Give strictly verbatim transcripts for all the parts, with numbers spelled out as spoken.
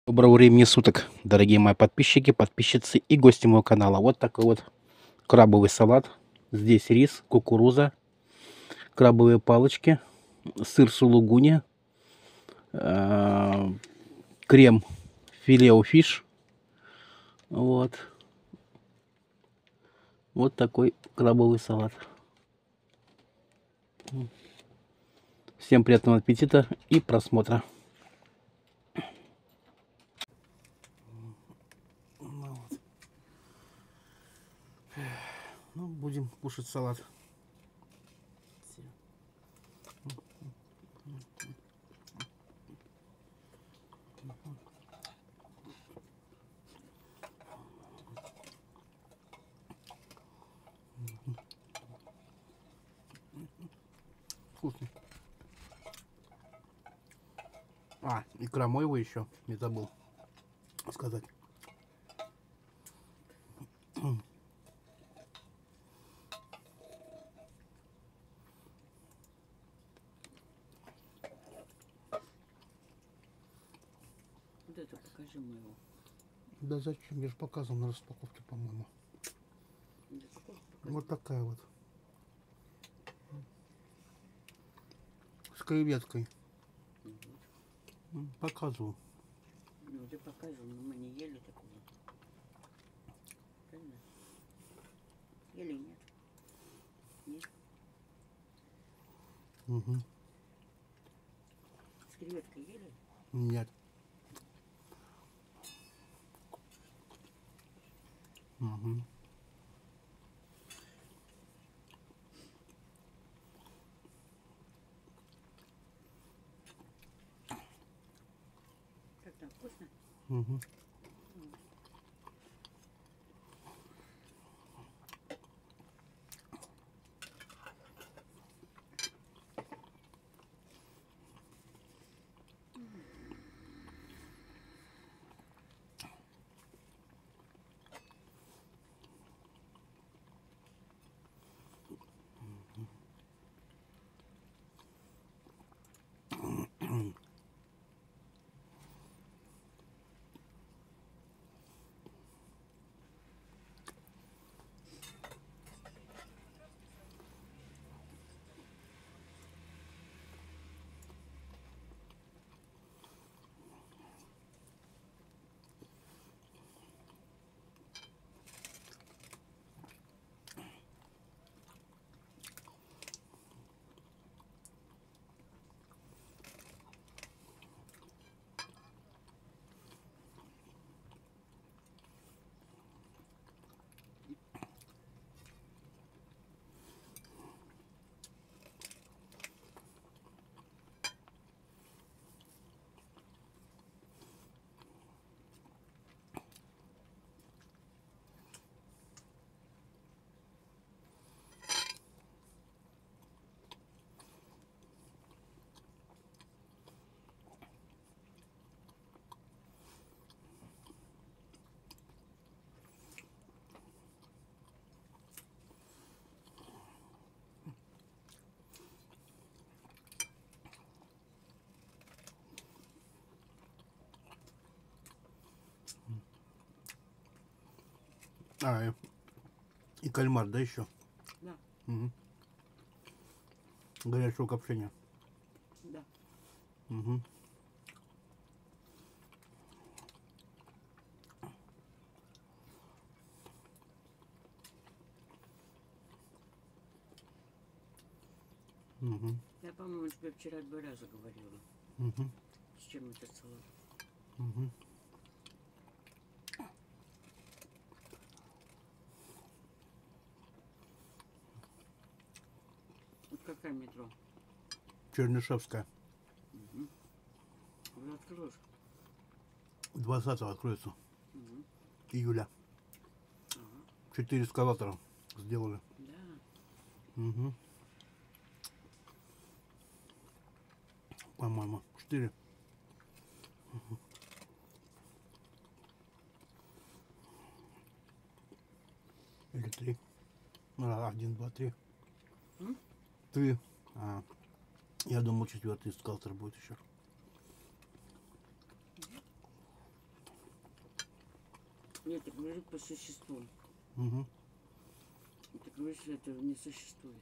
Доброго времени суток, дорогие мои подписчики, подписчицы и гости моего канала. Вот такой вот крабовый салат. Здесь рис, кукуруза, крабовые палочки, сыр сулугуни, э, крем филео-фиш. Вот. Вот такой крабовый салат. Всем приятного аппетита и просмотра. Ну, будем кушать салат. Вкусный. А, икра моего еще не забыл сказать. Вот это покажи моего. Да зачем? Я же показывал на распаковке, по-моему. Вот такая вот. С креветкой. Угу. Показывал. Ну, ты показывал, но мы не ели такого. Правильно? Ели нет? Нет? Угу. С креветкой ели? Нет. Угу. Как там, вкусно? Угу. А, и, и кальмар, да, еще? Да. Угу. Горячего копчения. Да. Угу. Угу. Я, по-моему, тебе вчера два раза говорила. Угу. С чем этот салат? Угу. Вот какая метро? Чернышевская. Угу. Уже откроешь? двадцатого откроется. Угу. Июля. Ага. Четыре эскалатора сделали. Да. Угу. По-моему, четыре. Угу. Или три. А, один, два, три. М? Три. А, я думал, четвертый эскалатор будет еще. Нет, я говорю по существу. Угу. Ты говоришь, что это не существует.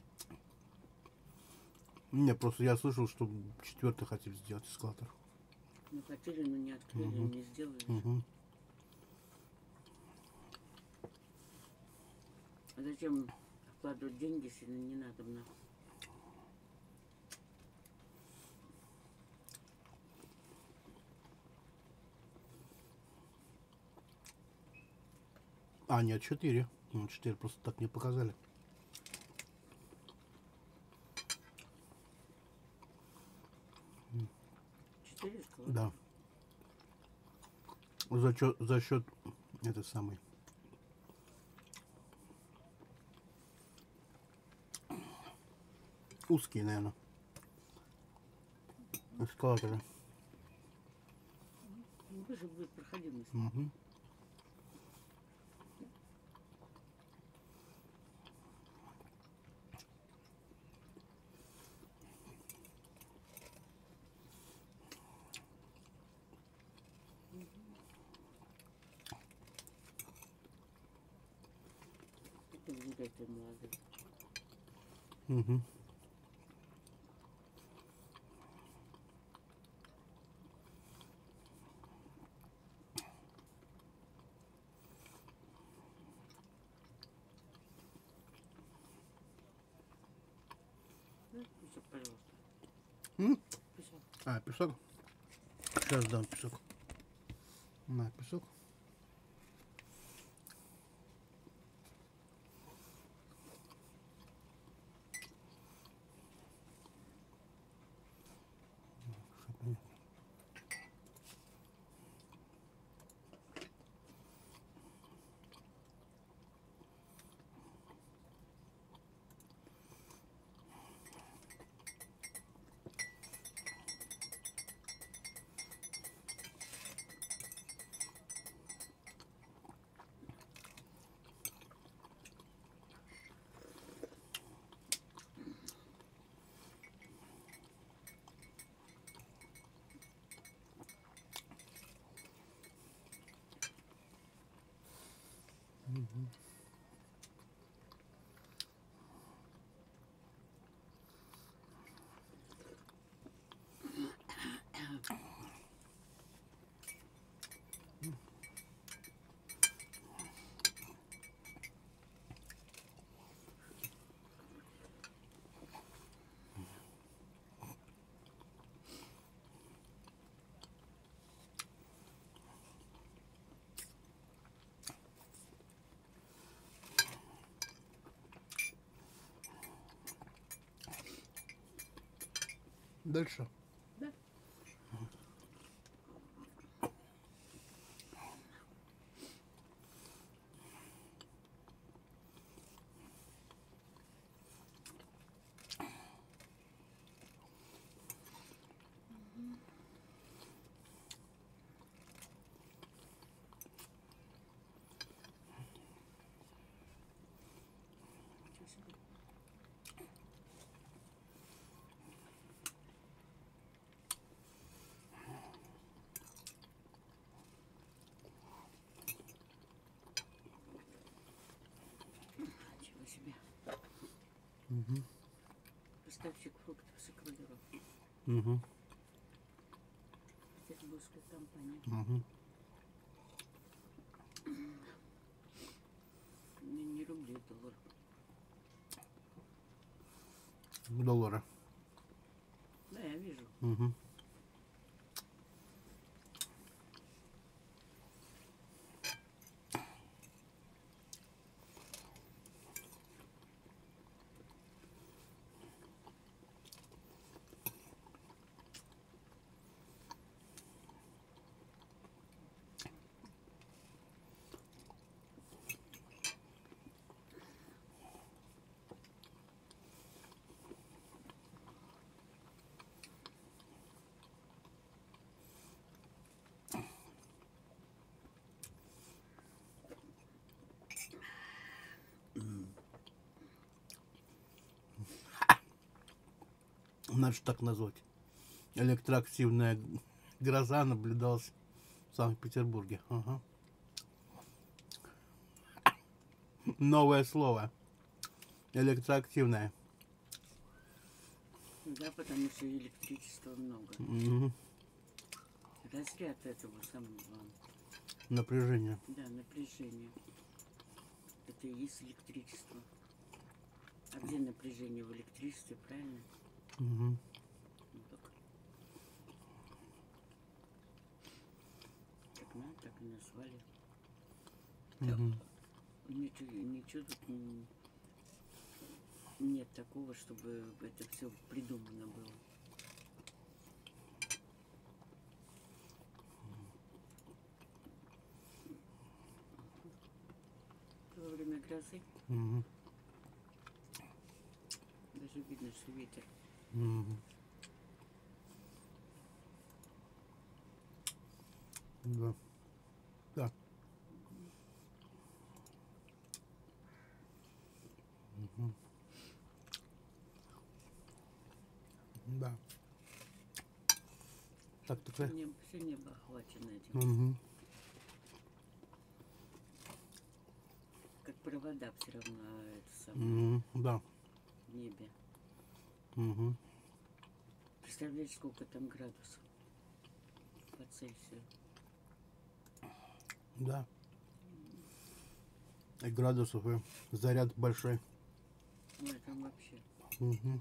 Не, просто я слышал, что четвертый хотели сделать эскалатор. Ну хотели, но не открыли, Мгм. не сделали. Угу. А зачем вкладывать деньги, если не надо на? А, нет, четыре. Ну, четыре просто так не показали. Четыре эскалатора? Да. За счет, за счет это самый. Узкие, наверное. Эскалаторы. Ну, выше будет проходимость. Угу. Это будет это молодой. Угу. Да, песок, пожалуйста. М? Песок. А, песок? Сейчас дам песок. На, песок. Дальше. Да. Ничего себе. Ничего себе. Угу. Поставщик фруктов с Эквадора. Угу. Петербургская компания. Угу. Не, не рубли, доллар. Доллара. Да, я вижу. Угу. Надо так назвать. Электроактивная гроза наблюдалась в Санкт-Петербурге. Ага. Новое слово. Электроактивное. Да, потому что электричества много. Мгм. Разряд этого самого, Напряжение. да, напряжения. Это и есть электричество. А где напряжение в электричестве, правильно? Мгм. Ну, так. Так надо, так и назвали. Мгм. Ничего, ничего тут н- нет такого, чтобы это все придумано было. Во время грозы Мгм. даже видно, что ветер. Мгм. Да. Да. Мгм. Да. Так, такая. Небо, все небо охвачено этим. Мгм. Как провода все равно а, это самое Мгм. Да. в небе. Мгм. Представляешь, сколько там градусов по Цельсию? Да. И градусов, и заряд большой. Ну, это вообще. Мгм.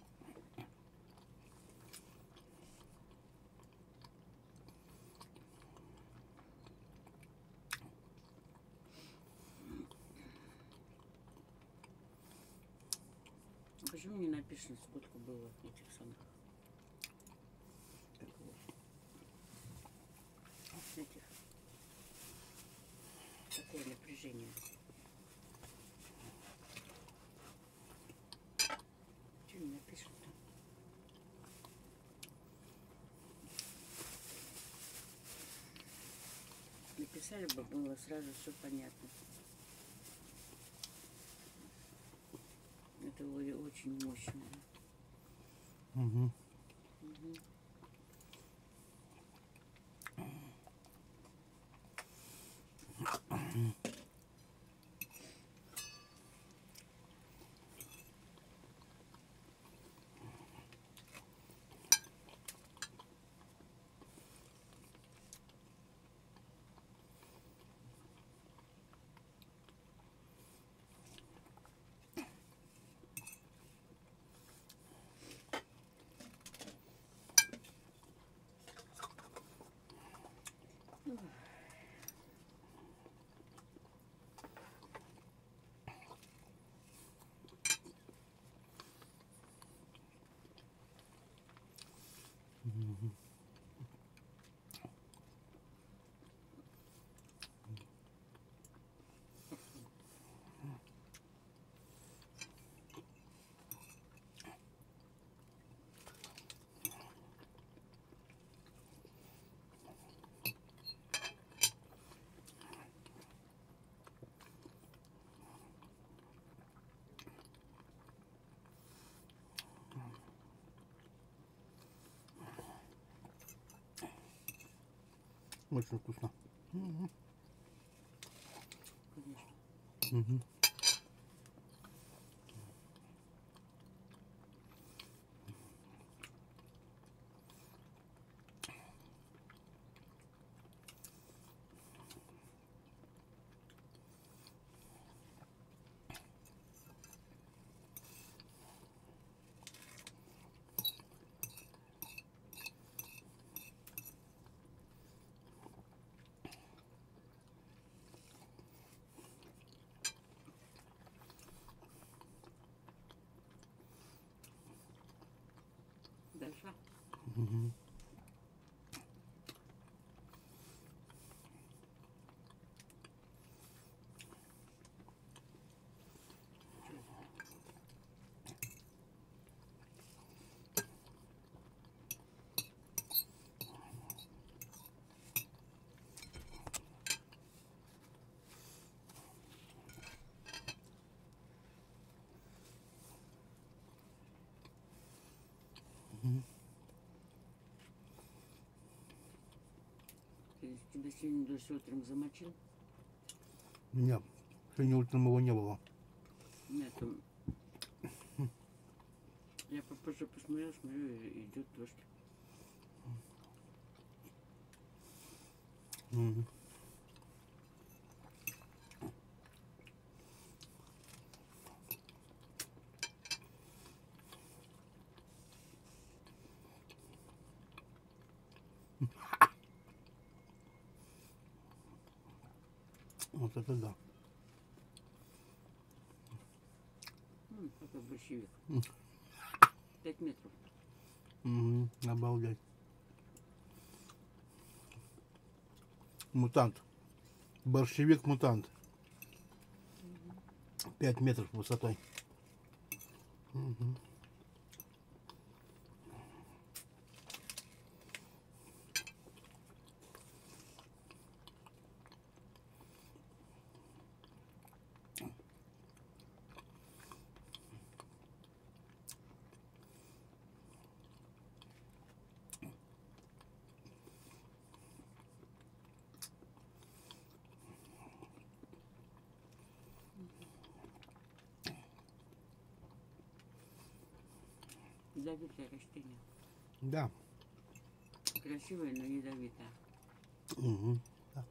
А почему не написано, сколько было этих самых? Как его? Этих. Какое напряжение? Что не напишут-то? Написали бы, было сразу все понятно. Это о- очень мощное. Мгм. Мгм. Очень вкусно. Мгм. Конечно. Мгм. Дальше. Мгм. Что это? Ты тебя сегодня дождь утром замочил? Нет. Сегодня утром его не было. Нет, там... Я попозже посмотрел, смотрю, и идет дождь. Мгм. Вот это да. М, какой борщевик. М. Пять метров. Мгм. Обалдеть. Мутант. Борщевик-мутант. Пять метров высотой. Мгм. Ядовитое растение. Да. Красивое, но ядовитое. Мгм. Да.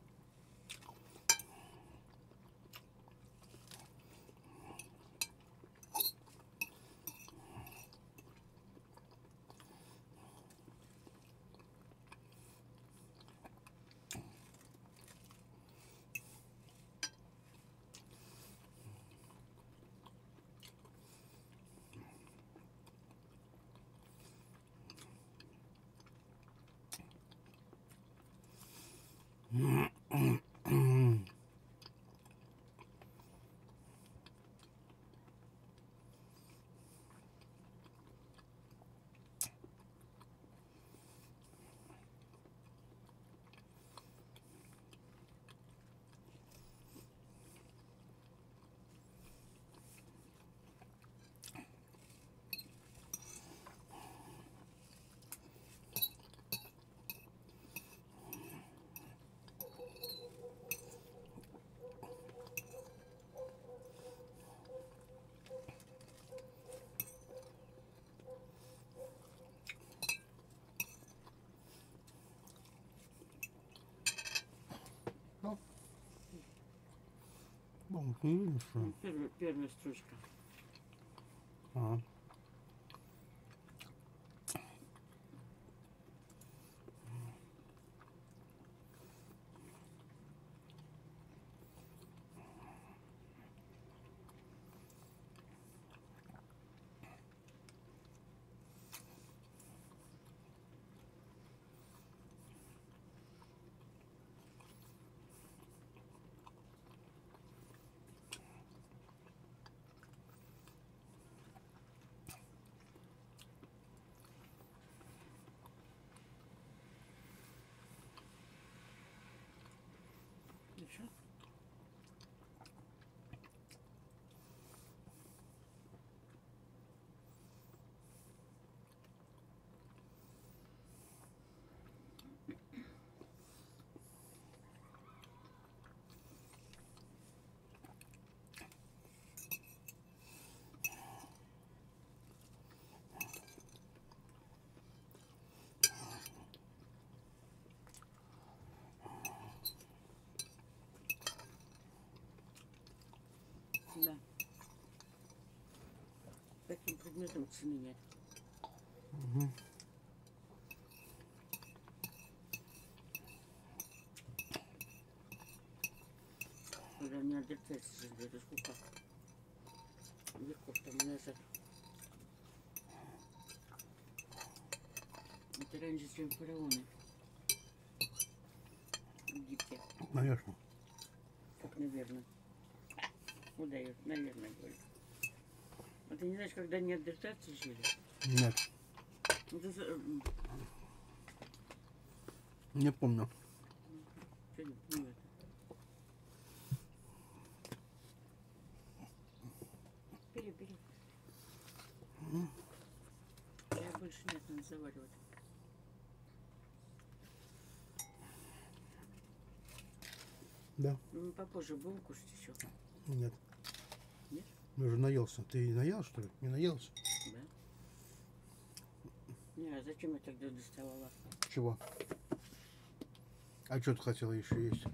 Ну, бомб не видно, что ли? Ну, Первая, первая строчка. Ага. Еще? Да. Таким предметом цены нет. Мгм. Когда не отдыхается жили, это сколько веков тому назад. Это раньше, чем фараоны в Египте. Конечно. Как, наверное. Удает, наверное, говорю. А ты не знаешь, когда неандертальцы жили? Нет, Это за- м, не помню. что не- не это. Бери, бери. Я больше нет, надо заваривать. Да. Ну, попозже будем кушать еще. Нет. Нет? Я уже наелся. Ты наел, что ли? Не наелся? Да. Не, а зачем я тогда доставала? Чего? А что ты хотела еще есть?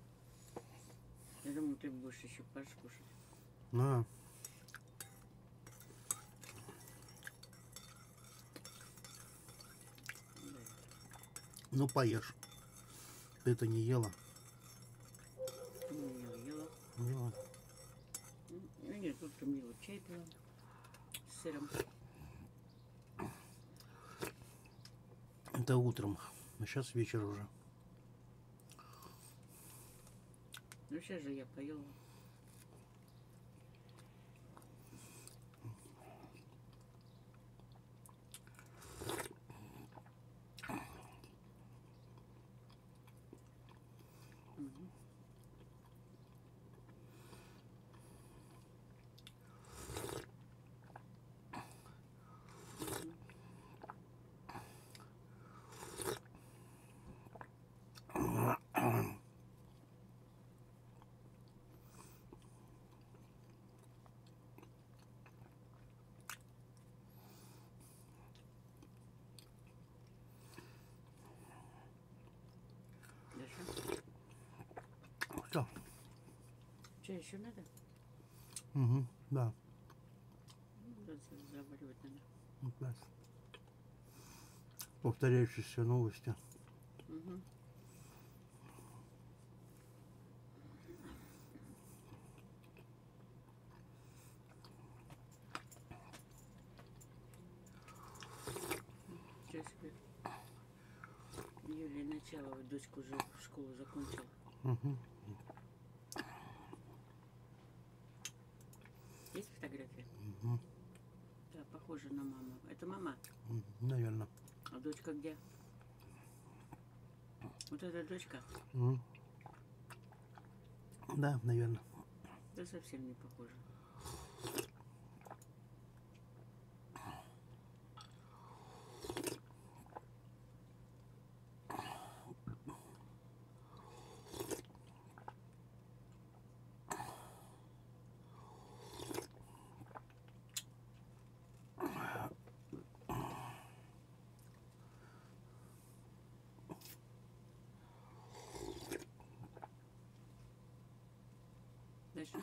Я думаю, ты будешь еще паш кушать. На. Да. Ну, поешь. Ты это не ела? Ну, я ела. Ела. Ну, нет, утром ела чай пила с сыром. Это утром. А сейчас вечер уже. Ну, сейчас же я поела. Мгм. Даша, Что? чай еще надо? Угу. Да. Ну, да, за- заваривать надо. Опять. Повторяющиеся новости. Угу. Сейчас себе. Юлия Началова, дочка уже школу закончила. Угу. Есть фотография? Угу. Да, похожа на маму. Это мама. Наверное. А дочка где? Вот эта дочка? Угу. Да, наверное. Да совсем не похожа. Дальше.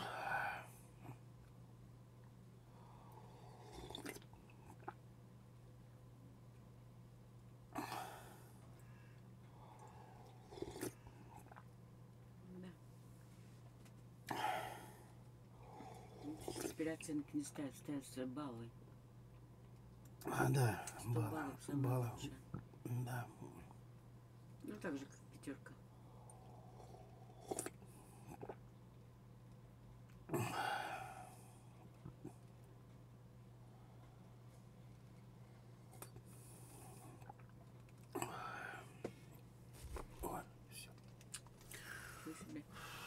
Да. Теперь оценки не ставят, ставятся баллы. А, да. сто Баллы. баллов самое Баллы. лучшее. Да. Ну так же, как пятерка. Вот, все. Чего себе.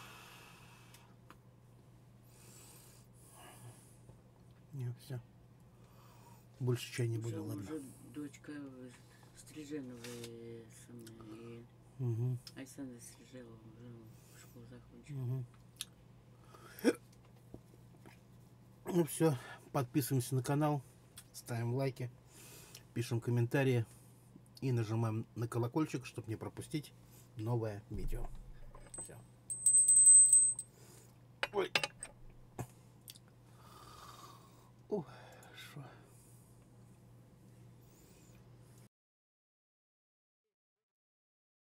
Не, все. Больше чая не Уже, буду, ладно. уже дочка Стриженовой самая, и Угу. Александра Стрижелова уже школу закончила. Угу. Ну все, подписываемся на канал, ставим лайки, пишем комментарии и нажимаем на колокольчик, чтобы не пропустить новое видео. Все. Ой. Ух.